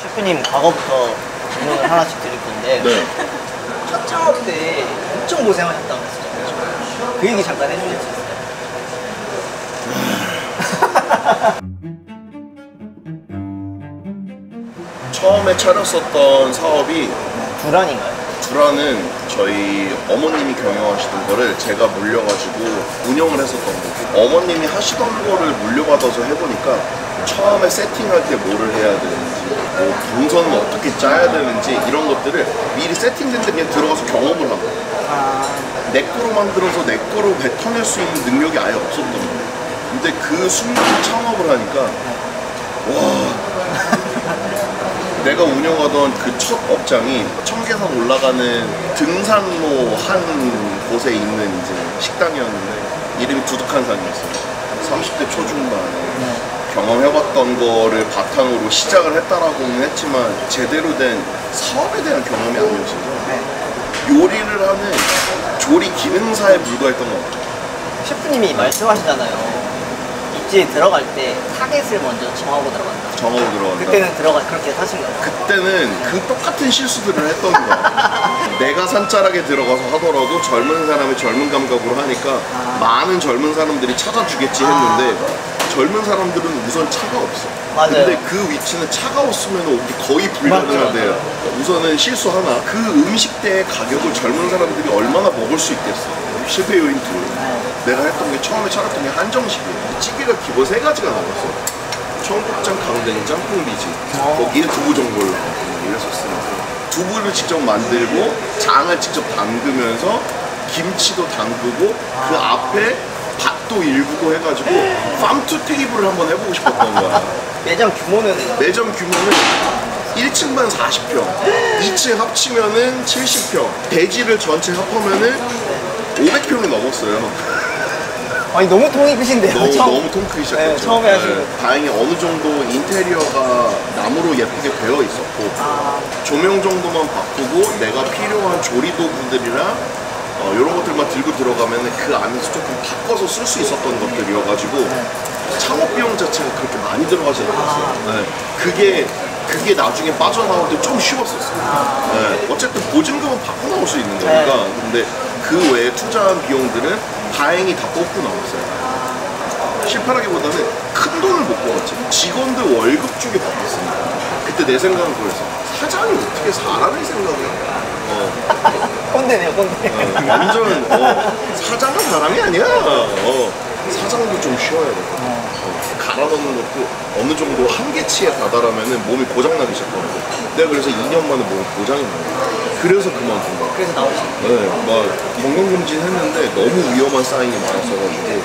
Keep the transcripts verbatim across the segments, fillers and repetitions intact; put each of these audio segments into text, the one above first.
셰프님 과거부터 질문을 하나씩 드릴 건데 네. 첫 창업 때 엄청 고생하셨다고 했었잖아요. 그 얘기 잠깐 해주실 수 있어요? 처음에 차렸었던 사업이 두란인가요? 두란은 저희 어머님이 경영하시던 거를 제가 물려가지고 운영을 했었던 거고, 어머님이 하시던 거를 물려받아서 해보니까 처음에 세팅할 때 뭐를 해야 되는지, 뭐 동선은 어떻게 짜야 되는지 이런 것들을 미리 세팅된 데 그냥 들어가서 경험을 한 거예요. 아... 내 거로 만들어서 내 거로 뱉어낼 수 있는 능력이 아예 없었던 거예요. 근데 그 순간 창업을 하니까 와... 내가 운영하던 그 첫 업장이 청계산 올라가는 등산로 한 곳에 있는 이제 식당이었는데 이름이 두둑한산이었어요. 삼십 대 초중반에 네. 경험해봤던 거를 바탕으로 시작을 했다라고는 했지만 제대로 된 사업에 대한 경험이 아니었어서 네. 요리를 하는 조리 기능사에 불과했던 것 같아요. 셰프님이 말씀하시잖아요. 입지에 들어갈 때 타겟을 먼저 정하고 들어간다. 정하고 들어간다. 그때는 들어가 그렇게 하신 거예요? 그때는 그 똑같은 실수들을 했던 거야. 내가 산자락에 들어가서 하더라도 젊은 사람이 젊은 감각으로 하니까 아. 많은 젊은 사람들이 찾아주겠지 했는데 아. 젊은 사람들은 우선 차가 없어. 맞아요. 근데 그 위치는 차가웠으면 오기 거의 불가능하대요. 우선은 실수 하나. 그 음식대의 가격을 젊은 사람들이 얼마나 먹을 수 있겠어. 실패 요인 둘. 네. 내가 했던 게 처음에 차렸던 게 한정식이에요. 찌개가 기본 세 가지가 나왔어. 청국장, 강된장, 콩비지. 어. 거기에 두부 전골 나왔고 이랬었으니까 두부를 직접 만들고 장을 직접 담그면서 김치도 담그고 아. 그 앞에 밭도 일구고 해가지고 팜 투 테이블을 한번 해보고 싶었던 거야. 매장 규모는? 매장 규모는 일 층만 사십 평, 이 층 합치면은 칠십 평, 대지를 전체 합하면은 오백 평이 넘었어요. 아니 너무 통이 크신데요? 너무, 처음, 너무 통 크기 시작했죠. 네, 처음에 하시는 네. 다행히 어느 정도 인테리어가 나무로 예쁘게 되어 있었고 아. 조명 정도만 바꾸고 내가 필요한 조리 도구들이랑 어, 이런 것들만 들고 들어가면 그 안에서 조금 바꿔서 쓸 수 있었던 것들이어가지고 네. 창업 비용 자체가 그렇게 많이 들어가지 않았어요. 아. 네. 그게 그게 나중에 빠져나올 때 좀 쉬웠었어요. 아. 네. 어쨌든 보증금은 받고 나올 수 있는 거니까. 네. 근데 그 외에 투자한 비용들은 다행히 다 뽑고 나왔어요. 실패하기보다는 큰 돈을 못 벌었지. 직원들 월급 주게 바빴으니까. 그때 내 생각은 그랬어. 사장이 어떻게 사람을 생각해? 어. 꼰대네요, 꼰대. 어, 완전 어, 사장은 사람이 아니야. 어, 사장도 좀 쉬어야 돼. 어, 갈아 넣는 것도 어느 정도 한계치에 다다르면 몸이 고장나기 시작하거든. 내가 그래서 이 년 만에 몸이 고장이 나요. 그래서 그만둔 거야. 그래서 나오신 거예요? 네, 막 건강검진 했는데 너무 위험한 사인이 많았어가지고.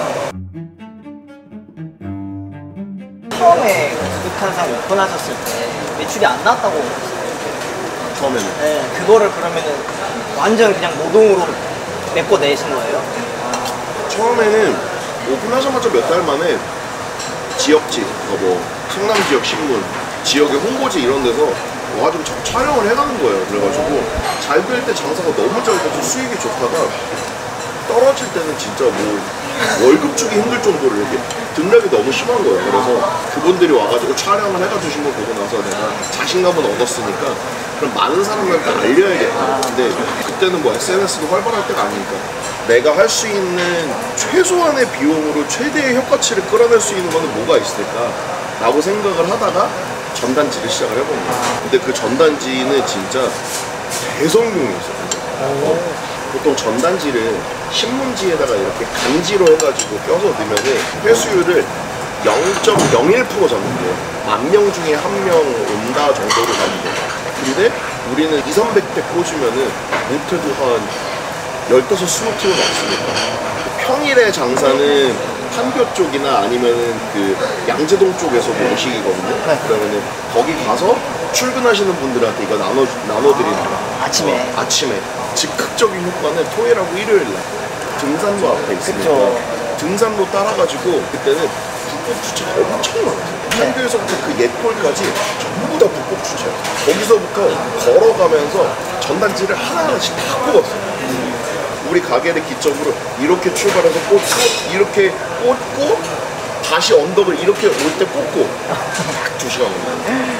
처음에 두둑한산 오픈하셨을 때 매출이 안 나왔다고 하셨어요? 처음에는? 네, 그거를 그러면은 완전 그냥 노동으로 메꿔내신 거예요? 아. 처음에는 오픈하자마자 몇 달 만에 지역지, 뭐 충남 지역 신문, 지역의 홍보지 이런 데서 와가지고 촬영을 해가는 거예요. 그래가지고 잘 될 때 장사가 너무 잘 돼서 수익이 좋다가 떨어질 때는 진짜 뭐 월급 주기 힘들 정도로 이렇게 등락이 너무 심한 거예요. 그래서 그분들이 와가지고 촬영을 해가 주신 거 보고 나서 내가 자신감을 얻었으니까 그럼 많은 사람들한테 알려야겠다. 근데 그때는 뭐 에스엔에스도 활발할 때가 아니니까 내가 할 수 있는 최소한의 비용으로 최대의 효과치를 끌어낼 수 있는 거는 뭐가 있을까 라고 생각을 하다가 전단지를 시작을 해본 거예요. 근데 그 전단지는 진짜 대성공이었어요. 어, 보통 전단지를 신문지에다가 이렇게 간지로 해가지고 껴서 넣으면은 회수율을 영 점 영일 퍼센트 잡는 거예요. 만 명 중에 한 명 온다 정도로 잡는 거예요. 근데 우리는 이삼백 대 꽂으면은 못해도 한 열다섯, 스무 킬로 넘습니다. 평일에 장사는 판교 쪽이나 아니면은 그 양재동 쪽에서 모시거든요. 네. 그러면은 거기 가서 출근하시는 분들한테 이거 나눠, 나눠드리는 거예요. 아, 아침에? 어, 아침에. 즉각적인 효과는 토요일하고 일요일날 등산로 앞에 있으니까 그쵸. 등산로 따라가지고 그때는 불법 주차가 엄청 많았어요. 판교에서부터 그 옛골까지 전부 다 불법 주차예요. 거기서부터 걸어가면서 전단지를 하나하나씩 다 뽑았어요. 우리 가게를 기점으로 이렇게 출발해서 꽂고 이렇게 꽂고 다시 언덕을 이렇게 올 때 꽂고 딱 두 시간 걸려요.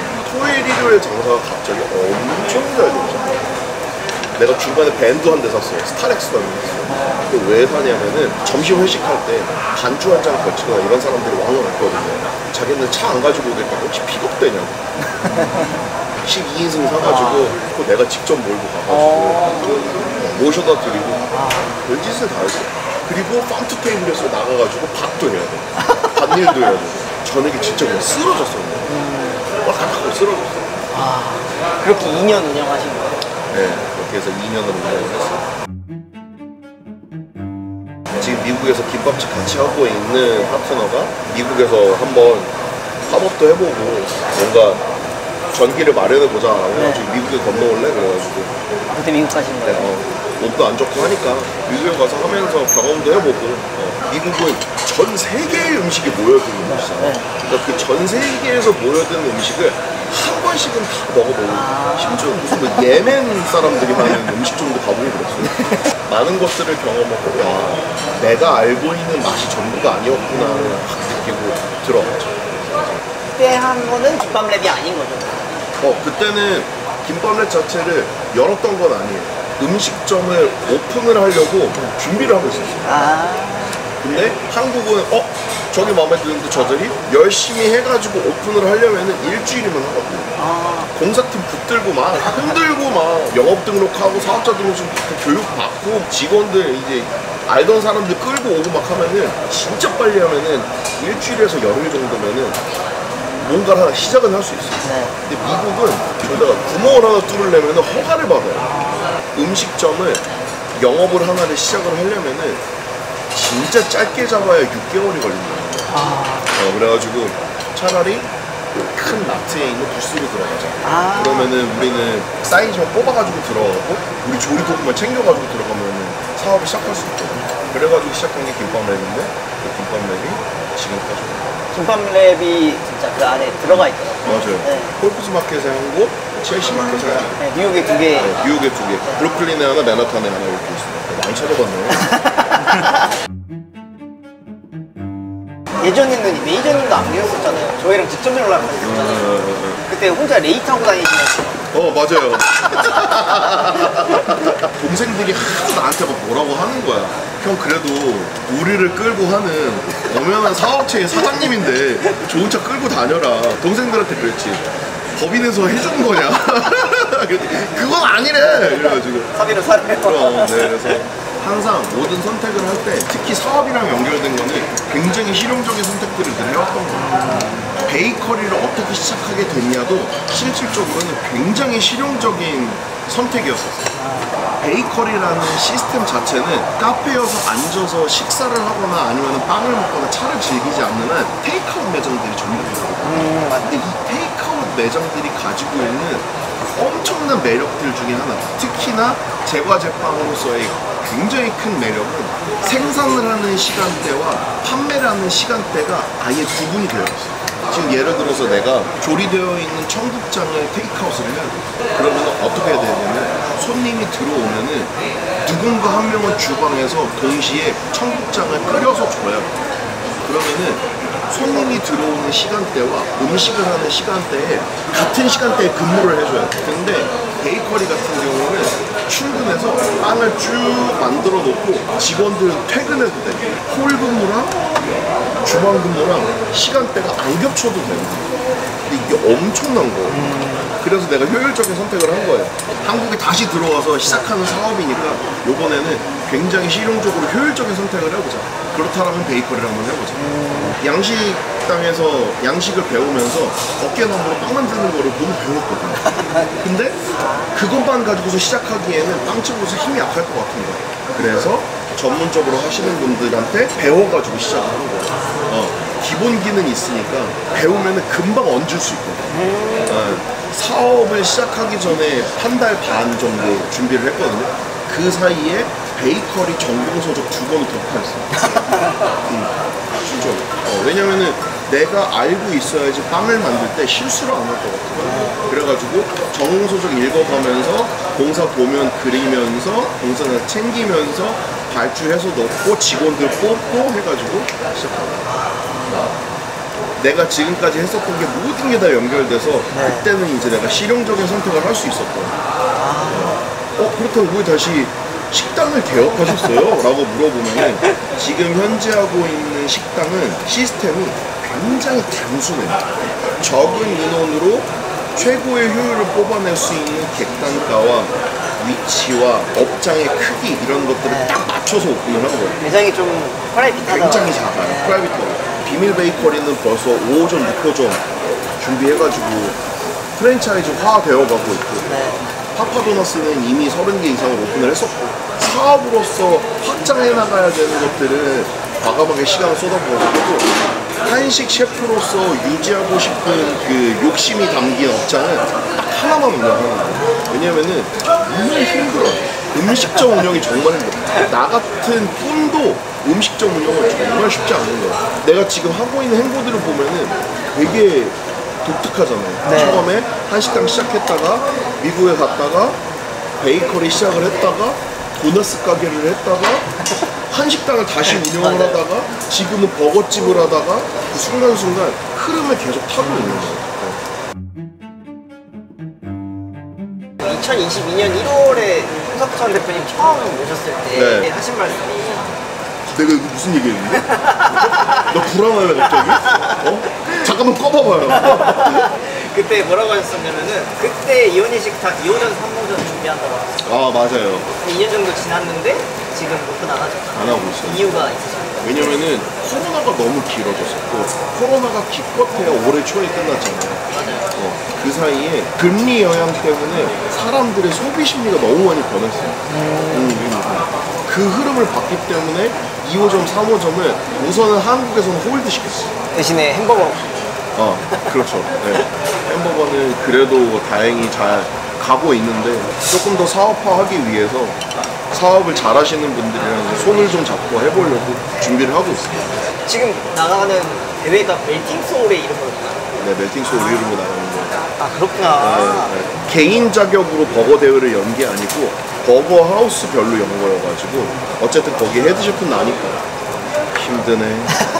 토요일, 일요일 장사가 갑자기 엄청 잘 되죠. 내가 중간에 밴드 한 대 샀어요. 스타렉스라는 게 있어요. 그거 왜 사냐면은 점심 회식할 때 반주 한 잔 걸치거나 이런 사람들이 왕을 왔거든요. 자기는 차 안 가지고 오니까 혹시 픽업되냐고. 십이 인승 사가지고 그거 내가 직접 몰고 가가지고 모셔다 드리고 별짓을 다 했어요. 그리고 팜투 테이블에서 나가가지고 밥도 해야 돼. 밭일도 해야 돼. 저녁에 진짜 그냥 쓰러졌어요. 막 하고 쓰러졌어요. 아, 그렇게 이 년 운영하신 거예요? 네, 그렇게 해서 이 년을 운영을 했어요. 지금 미국에서 김밥집 같이 하고 있는 파트너가 미국에서 한번 팝업도 해보고 뭔가 전기를 마련해보자 그래가지고 네. 미국에 건너올래? 그래가지고 아, 그때 미국 가신 거예요? 네, 어, 몸도 안 좋고 하니까 미국에 가서 하면서 경험도 해보고 어, 미국은 전 세계의 음식이 모여드는 곳이잖아요. 네. 그러니까 그 전 세계에서 모여드는 음식을 한 번씩은 다 먹어보고 아 심지어 무슨 뭐 예멘 사람들이 하는 음식점도 가보고 그랬어요. 많은 것들을 경험하고 와 내가 알고 있는 맛이 전부가 아니었구나 확 느끼고 들어갔죠. 그때 한 거는 김밥랩이 아닌 거죠? 어 그때는 김밥랩 자체를 열었던 건 아니에요. 음식점을 오픈을 하려고 준비를 하고 있었어요. 아 근데 한국은 어? 저기 마음에 드는데 저들이 열심히 해가지고 오픈을 하려면은 일주일이면 하거든요. 아. 공사팀 붙들고 막 흔들고 막 영업 등록하고 사업자 등록증 받고 교육 받고 직원들 이제 알던 사람들 끌고 오고 막 하면은 진짜 빨리 하면은 일주일에서 열흘 정도면은 뭔가를 하나 시작은 할 수 있어요. 네. 근데 미국은 저희가 구멍을 하나 뚫으려면은 허가를 받아요. 음식점을 영업을 하나를 시작을 하려면은 진짜 짧게 잡아야 육 개월이 걸린다. 아. 어, 그래가지고 차라리 큰 마트에 있는 부스로 들어가자. 아. 그러면은 우리는 사이즈만 뽑아가지고 들어가고 우리 조리도구만 챙겨가지고 들어가면은 사업을 시작할 수 있거든. 그래가지고 시작한 게 김밥랩인데 그 김밥랩이 지금까지. 김밥랩이 진짜 그 안에 들어가 있더라고요. 맞아요. 네. 홀푸스 마켓에 한 곳, 첼시 마켓에 한 곳. 네, 뉴욕에 두 개. 네, 뉴욕에 두 개. 네. 브루클린에 하나, 맨하탄에 하나 이렇게 있습니다. 많이 찾아봤네요. 예전에는 메이저님도 안 계셨었잖아요. 저희랑 직접 연락을 하셨잖아요. 음, 음, 음. 그때 혼자 레이 타고 다니시면서. 어 맞아요. 동생들이 하도 나한테 막 뭐라고 하는 거야. 형 그래도 우리를 끌고 하는 엄연한 사업체의 사장님인데 좋은 차 끌고 다녀라. 동생들한테 그랬지. 법인에서 해주는 거냐? 그건 아니래. 그래가지고 사비로 사래요. 그럼 네 그래서. 항상 모든 선택을 할 때 특히 사업이랑 연결된 거는 굉장히 실용적인 선택들을 늘 해왔던 거예요. 베이커리를 어떻게 시작하게 됐냐도 실질적으로는 굉장히 실용적인 선택이었었어요. 베이커리라는 시스템 자체는 카페여서 앉아서 식사를 하거나 아니면 빵을 먹거나 차를 즐기지 않는 한 테이크아웃 매장들이 전부 있거든요. 음, 근데 이 테이크아웃 매장들이 가지고 있는 엄청난 매력들 중에 하나, 특히나 제과제빵으로서의 굉장히 큰 매력은 생산을 하는 시간대와 판매를 하는 시간대가 아예 구분이 되어 있어요. 지금 예를 들어서 내가 조리되어 있는 청국장을 테이크아웃을 해야 돼. 그러면 어떻게 해야 되냐면 손님이 들어오면은 누군가 한 명은 주방에서 동시에 청국장을 끓여서 줘야 돼. 그러면은 손님이 들어오는 시간대와 음식을 하는 시간대에 같은 시간대에 근무를 해줘야 돼. 근데 베이커리 같은 경우는 출근해서 빵을 쭉 만들어 놓고 직원들은 퇴근해도 돼. 홀 근무랑 주방 근무랑 시간대가 안 겹쳐도 되는 거야. 근데 이게 엄청난 거예요. 그래서 내가 효율적인 선택을 한 거예요. 한국에 다시 들어와서 시작하는 사업이니까 요번에는 굉장히 실용적으로 효율적인 선택을 해보자. 그렇다면 베이커리를 한번 해보자. 양식당에서 양식을 배우면서 어깨너머로 빵 만드는 거를 너무 배웠거든요. 근데 그것만 가지고서 시작하기에는 빵집으로서 힘이 약할 것 같은 거예요. 그래서 전문적으로 하시는 분들한테 배워가지고 시작을 하는 거예요. 어, 기본 기능이 있으니까 배우면 금방 얹을 수 있거든요. 어, 사업을 시작하기 전에 한 달 반 정도 준비를 했거든요. 그 사이에 베이커리 전공서적 두 번을 더 팔았어요. 음, 진짜. 어, 왜냐면은 내가 알고 있어야지 빵을 만들 때 실수를 안 할 것 같아요. 그래가지고 전공서적 읽어가면서 공사 보면 그리면서 공사나 챙기면서 발주해서 넣고 직원들 뽑고 해가지고 시작합니다. 내가 지금까지 했었던 게 모든 게 다 연결돼서 네. 그때는 이제 내가 실용적인 선택을 할 수 있었던. 아. 어 그렇다고 왜 다시 식당을 개업하셨어요? 라고 물어보면 지금 현재 하고 있는 식당은 시스템이 굉장히 단순해요. 적은 인원으로 최고의 효율을 뽑아낼 수 있는 객단가와 위치와 업장의 크기 이런 것들을 네. 딱 맞춰서 오픈을 한 거예요. 매장이 좀 프라이빗하다. 굉장히 작아요. 네. 프라이빗하고. 비밀 베이커리는 벌써 오 호점, 육 호점 준비해가지고 프랜차이즈화 되어가고 있고 네. 파파도너스는 이미 서른 개 이상을 오픈을 했었고 사업으로서 확장해 나가야 되는 것들을 과감하게 시간을 쏟아부었고 한식 셰프로서 유지하고 싶은 그 욕심이 담긴 업장은 딱 하나만 운영하는 거예요. 왜냐면은 정말 힘들어요. 음식점 운영이 정말 힘들어요. 나 같은 꾼도 음식점 운영은 정말 쉽지 않은 거예요. 내가 지금 하고 있는 행보들을 보면은 되게 독특하잖아요. 네. 처음에 한식당 시작했다가 미국에 갔다가 베이커리 시작을 했다가 도너스 가게를 했다가 한식당을 다시 운영을 하다가 지금은 버거집을 하다가 그 순간순간 흐름을 계속 타고 있는 거예요. 이천이십이 년 일월에 홍석천 대표님 처음 오셨을 때 네. 하신 말씀이 내가 이거 무슨 얘기했는데? 나 불안하네 갑자기? 어? 잠깐만 꺼봐봐요. 그때 뭐라고 하셨었냐면은 그때 이혼희 식탁 이 호점 삼 호점 준비한다고 하셨어요. 아 맞아요. 이 년 정도 지났는데 지금 오픈 안 하셨잖아요. 안 하고 있어요. 이유가 있으십니까? 왜냐면은 코로나가 너무 길어졌었고 코로나가 기껏해야 올해 초에 끝났잖아요. 맞아요. 어, 그 사이에 금리 영향 때문에 사람들의 소비 심리가 너무 많이 변했어요. 음, 음. 그 흐름을 봤기 때문에 이 호점, 삼 호점을 우선은 한국에서는 홀드 시켰어요. 대신에 햄버거. 어, 그렇죠. 네. 햄버거는 그래도 다행히 잘 가고 있는데 조금 더 사업화하기 위해서 사업을 잘 하시는 분들이랑 손을 좀 잡고 해보려고 준비를 하고 있습니다. 지금 나가는 대회가 멜팅 소울의 이름으로요? 네, 멜팅 소울 이름으로 나가는 거예요. 아 그렇구나. 네, 네. 개인 자격으로 버거 대회를 연 게 아니고 버거 하우스 별로 연 거여가지고 어쨌든 거기 헤드 셰프는 나니까 힘드네.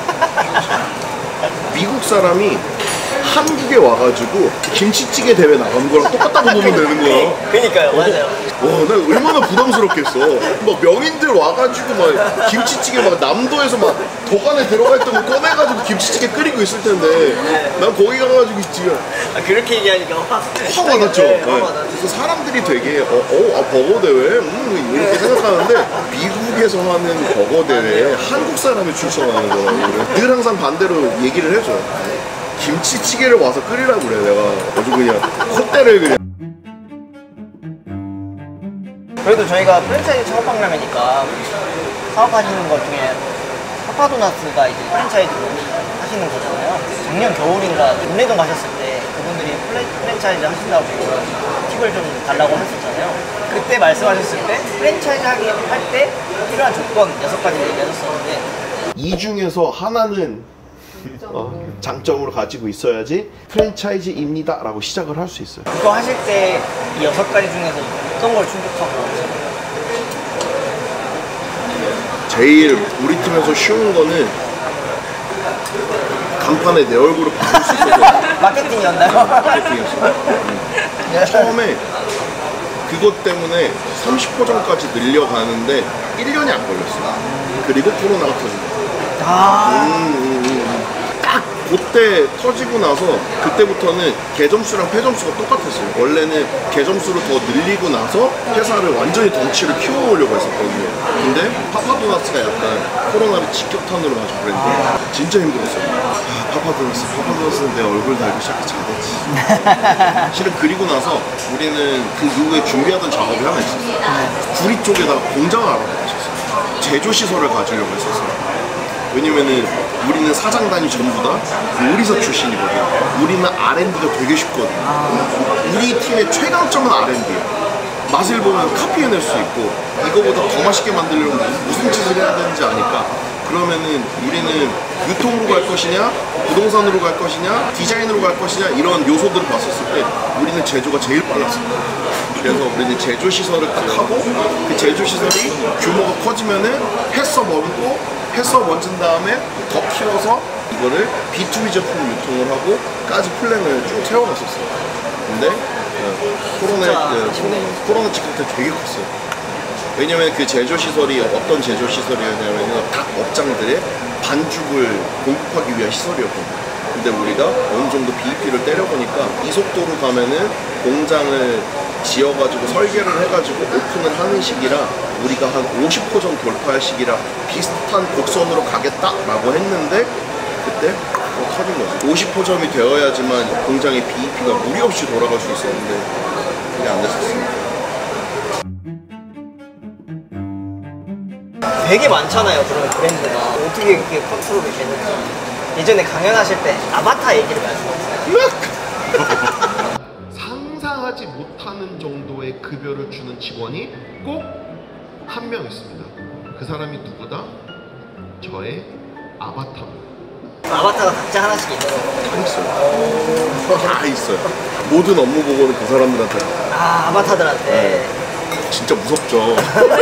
미국 사람이 한국에 와가지고 김치찌개 대회 나간 거랑 똑같다고 보면 되는 거야. 그니까요, 맞아요. 와, 나 얼마나 부담스럽겠어. 막 명인들 와가지고 막 김치찌개 막 남도에서 막 도관에 들어가 있던 거 꺼내가지고 김치찌개 끓이고 있을 텐데 난 거기 가가지고 지금 아, 그렇게 얘기하니까 확 확 와닿죠. 네, 네. 확 와닿죠. 그래서 사람들이 되게 어, 어, 아, 버거 대회? 음, 이렇게 생각하는데 미국에서 하는 버거 대회에 한국 사람이 출전하는 거라고 늘 항상 반대로 얘기를 해줘요. 김치찌개를 와서 끓이라고 그래. 내가 아주 그냥 콧대를 그냥. 그래도 저희가 프랜차이즈 창업박람회니까 사업하시는 것 중에 파파도나스가 이제 프랜차이즈로 하시는 거잖아요. 작년 겨울인가 문래동 가셨을 때 그분들이 플레, 프랜차이즈 하신다고 팁을 좀 달라고 했었잖아요. 그때 말씀하셨을 때 프랜차이즈 하기 할 때 필요한 조건 여섯 가지 얘기하셨었는데 이 중에서 하나는 어, 장점으로 가지고 있어야지 프랜차이즈입니다 라고 시작을 할 수 있어요. 그거 하실 때 이 여섯 가지 중에서 어떤 걸 충족하고 제일 우리 팀에서 쉬운 거는 간판에 내 얼굴을 바꿀 수 있어서 마케팅이었나요? 마케팅이었어요. 음. 처음에 그것 때문에 삼십 호점까지 늘려가는데 일 년이 안 걸렸어요. 그리고 코로나가 터진 거예요. 아 음, 음, 음. 딱 그때 터지고 나서 그때부터는 개점수랑 폐점수가 똑같았어요. 원래는 개점수를 더 늘리고 나서 회사를 완전히 덩치를 키워오려고 했었거든요. 근데 파파도나스가 약간 코로나를 직격탄으로 맞은 브랜드예요. 진짜 힘들었어요. 아, 파파도나스, 파파도나스는 내 얼굴 달기 시작해 잘됐지. 실은 그리고 나서 우리는 그 이후에 준비하던 작업이 하나 있었어요. 구리 쪽에다가 공장을 알아봤었어요. 제조시설을 가지려고 했었어요. 왜냐면은 우리는 사장단이 전부 다 요리사 출신이거든. 우리는 알 앤 디가 되게 쉽거든. 우리 팀의 최강점은 알 앤 디야. 맛을 보면 카피해낼 수 있고 이거보다 더 맛있게 만들려면 무슨 짓을 해야 되는지 아니까 그러면은 우리는 유통으로 갈 것이냐 부동산으로 갈 것이냐 디자인으로 갈 것이냐 이런 요소들을 봤었을 때 우리는 제조가 제일 빨랐어. 그래서 우리는 제조 시설을 딱 하고 그 제조 시설이 규모가 커지면은 해서 얹고 해서 얹은 다음에 더 키워서 이거를 비 투 비 제품을 유통을 하고 까지 플랜을 쭉 세워놨었어요. 근데 어, 코로나 그, 코로나 찍힐 때 되게 컸어요. 왜냐면 그 제조 시설이 어떤 제조 시설이었냐면 각 업장들의 반죽을 공급하기 위한 시설이었거든요. 근데 우리가 어느 정도 비이피를 때려보니까 이 속도로 가면은 공장을 지어가지고 설계를 해가지고 오픈을 하는 시기라 우리가 한 오십 호점 돌파할 시기라 비슷한 곡선으로 가겠다라고 했는데 그때 어, 터진 거지. 오십 호점이 되어야지만 공장의 비이피가 무리 없이 돌아갈 수 있었는데 그게 안 됐었습니다. 되게 많잖아요, 그런 브랜드가. 어떻게 이렇게 컨트롤이 되는지. 예전에 강연하실 때 아바타 얘기를 말씀하셨어요. 상상하지 못하는 정도의 급여를 주는 직원이 꼭 한 명 있습니다. 그 사람이 누구다? 저의 아바타입니다. 아바타가 각자 하나씩 있는 거예요. 다 있어요. 다 있어요. 모든 업무 보고는 그 사람들한테. 아, 아바타들한테. 네. 진짜 무섭죠.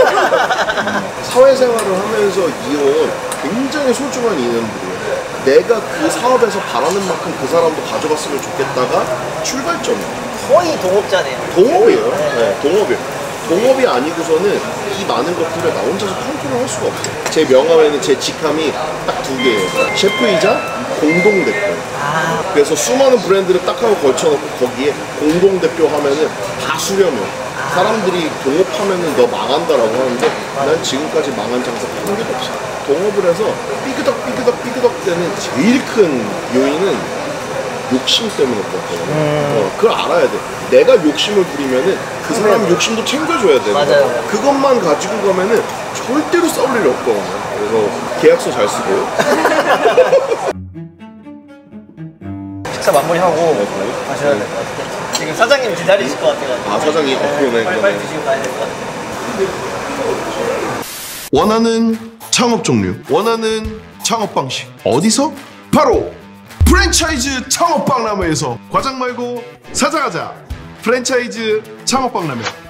사회생활을 하면서 이런 굉장히 소중한 인연들이에요. 내가 그 사업에서 바라는 만큼 그 사람도 가져갔으면 좋겠다가 출발점이에요. 거의 동업자네요. 동업이에요. 네, 동업이에요. 동업이 아니고서는 이 많은 것들을 나 혼자서 컨트롤할 수가 없어요. 제 명함에는 제 직함이 딱 두 개예요. 셰프이자 공동대표. 아, 그래서 수많은 브랜드를 딱 하고 걸쳐놓고 거기에 공동대표 하면은 다 수렴해. 사람들이 동업하면은 너 망한다라고 하는데 난 지금까지 망한 장사 한 개도 없어. 동업을 해서 삐그덕 삐그덕 삐그덕 되는 제일 큰 요인은 욕심 때문에 그렇거든요. 음. 어, 그걸 알아야 돼. 내가 욕심을 부리면은 그 사람 욕심도 챙겨줘야 돼. 맞아요. 그것만 가지고 가면은 절대로 싸울 일이 없거든요. 그래서 계약서 잘 쓰고. 식사 마무리하고 가셔야 될 것 같아요. 지금 사장님 기다리실 것 같아가지고. 아, 사장님? 어, 그러네, 빨리 그러네. 빨리 드시고 가야 될 것 같아요. 원하는 창업 종류, 원하는 창업 방식 어디서? 바로 프랜차이즈 창업박람회에서 과장 말고 사장하자. 프랜차이즈 창업박람회